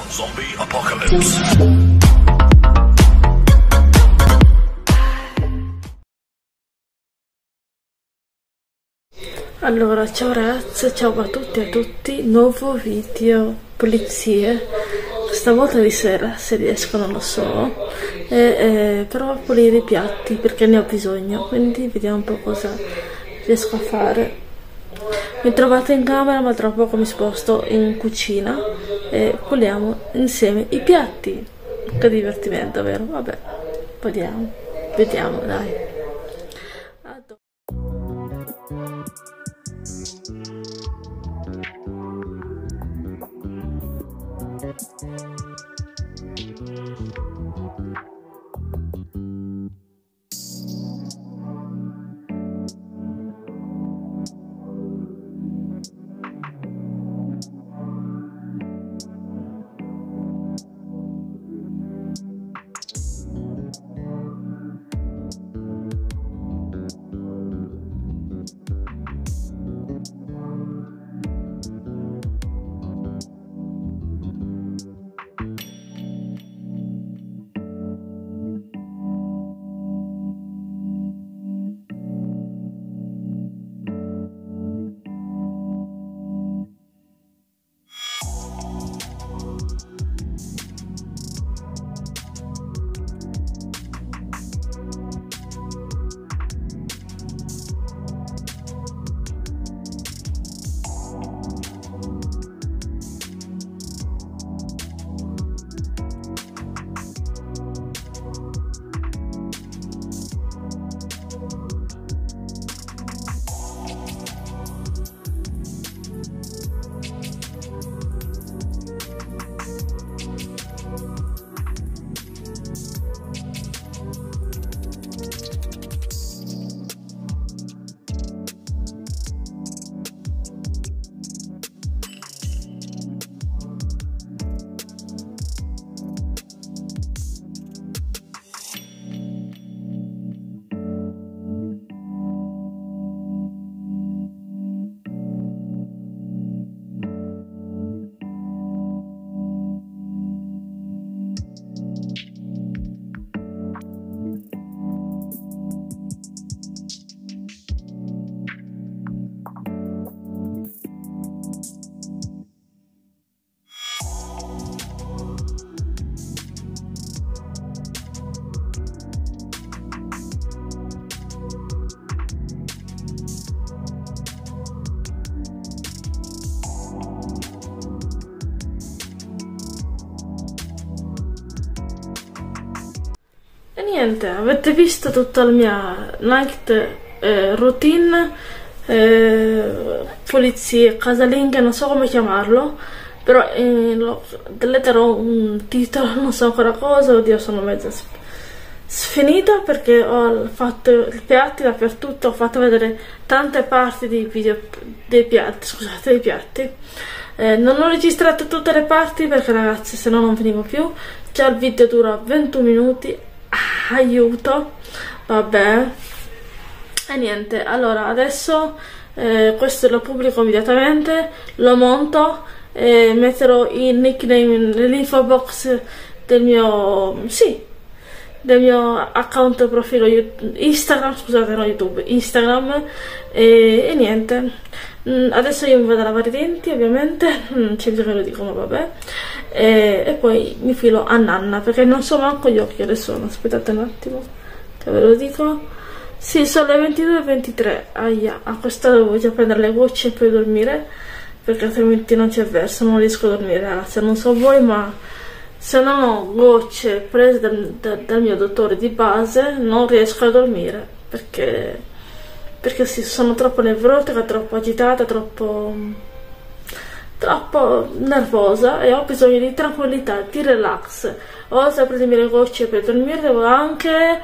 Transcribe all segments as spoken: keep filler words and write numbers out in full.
Zombie Apocalypse. Allora, ciao ragazze, ciao a tutti e a tutti, nuovo video pulizie, stavolta di sera, se riesco non lo so, e, e, però a pulire i piatti perché ne ho bisogno, quindi vediamo un po' cosa riesco a fare. Mi trovate in camera ma tra poco mi sposto in cucina e puliamo insieme i piatti. Che divertimento, vero? Vabbè, vediamo, vediamo dai. Adoro. E niente, avete visto tutta la mia night eh, routine, eh, pulizie, casalinghe, non so come chiamarlo, però eh, lo, letterò un titolo, non so ancora cosa, oddio sono mezza sfinita perché ho fatto i piatti dappertutto, ho fatto vedere tante parti dei video dei piatti, scusate, dei piatti. Eh, non ho registrato tutte le parti perché ragazzi se no non venivo più, già il video dura ventuno minuti. Aiuto, vabbè, e niente, allora adesso eh, questo lo pubblico immediatamente, lo monto e metterò il nickname nell'info box del mio, sì, del mio account profilo Instagram, scusate, no YouTube, Instagram, e, e niente. Adesso io mi vado a lavare i denti, ovviamente, non c'è bisogno che lo dico, ma vabbè, e, e poi mi filo a nanna, perché non so manco gli occhi che sono, aspettate un attimo, che ve lo dico, sì, sono le ventidue e ventitré, aia, a quest'ora devo già prendere le gocce e poi dormire, perché altrimenti non c'è verso, non riesco a dormire, ragazzi, non so voi, ma se non ho gocce prese dal, dal, dal mio dottore di base, non riesco a dormire, perché... perché sì, sono troppo nevrotica, troppo agitata, troppo troppo nervosa e ho bisogno di tranquillità, di relax. Oltre a prendermi le gocce per dormire, devo anche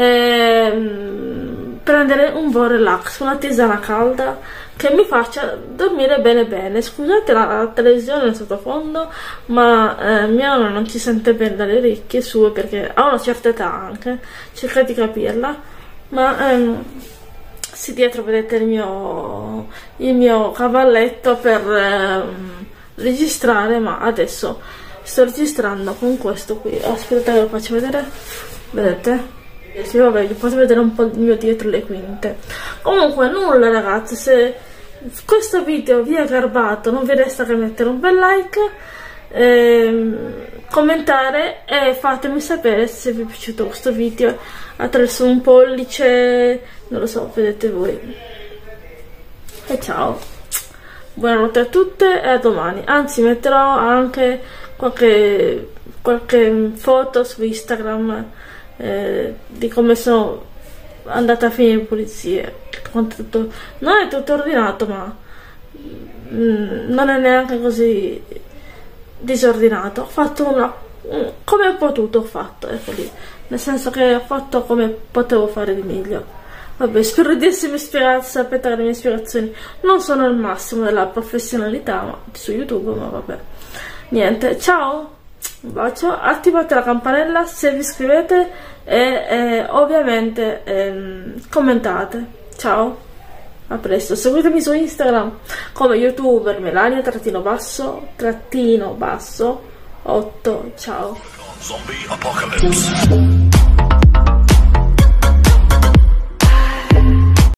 ehm, prendere un buon relax, una tisana calda che mi faccia dormire bene bene. Scusate la, la televisione nel sottofondo, ma eh, mia nonna non ci sente bene dalle orecchie sue perché ha una certa età anche, cercate di capirla, ma ehm, sì, dietro vedete il mio, il mio cavalletto per ehm, registrare, ma adesso sto registrando con questo qui. Aspettate che lo faccio vedere, vedete? Sì, vabbè, vi posso vedere un po' il mio dietro le quinte. Comunque nulla ragazzi, se questo video vi è garbato non vi resta che mettere un bel like, ehm, commentare e fatemi sapere se vi è piaciuto questo video attraverso un pollice, non lo so, vedete voi. E ciao, buonanotte a tutte e a domani. Anzi, metterò anche qualche, qualche foto su Instagram eh, di come sono andata a finire in pulizie. Tutto, non è tutto ordinato, ma mm, non è neanche così disordinato. Ho fatto una come ho potuto, ho fatto, ecco lì, nel senso che ho fatto come potevo fare di meglio. Vabbè, spero di essermi spiegata, sapete che le mie spiegazioni non sono il massimo della professionalità ma, su YouTube, ma vabbè, niente, ciao, un bacio, attivate la campanella se vi iscrivete e, e ovviamente ehm, commentate. Ciao, a presto, seguitemi su Instagram come youtuber Melania trattino basso trattino basso otto. Ciao. Zombie apocalypse.